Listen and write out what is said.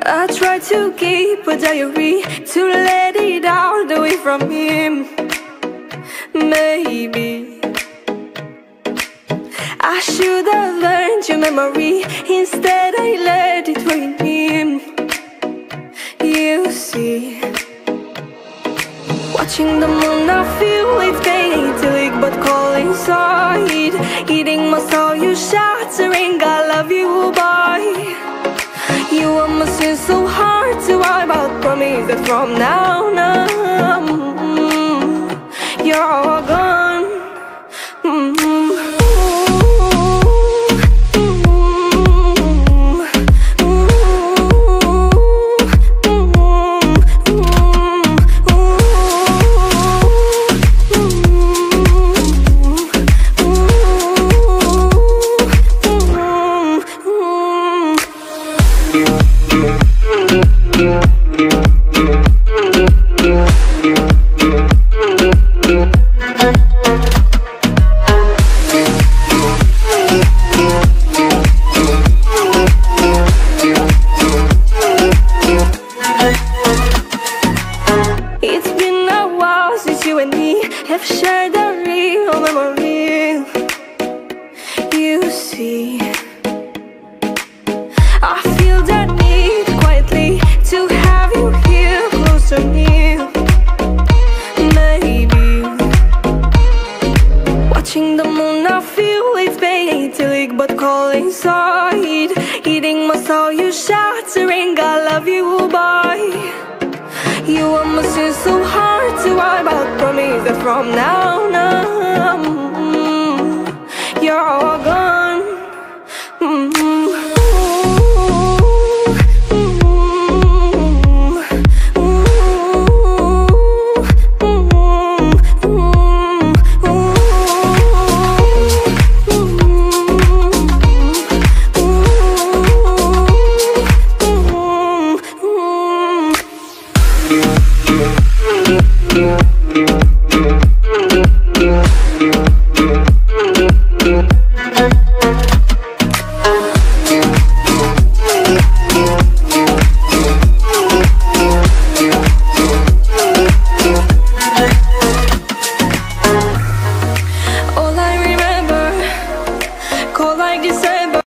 I try to keep a diary to let it out away from him. Maybe I should have learned your memory. Instead I let it ruin him. You see, watching the moon I feel it's painting, but cold inside, eating my soul, you shattering. I love you, boy. You are missing so hard to wipe out. Promise that from now on, you're all gone. It's been a while since you and me have shared a real memory. You see, I feel that need quietly to have you here close to me. Maybe watching the moon I feel it's painting, but cold inside, eating my soul, you shattering. I love you, boy. You are missing so hard to wipe out. Promise that from now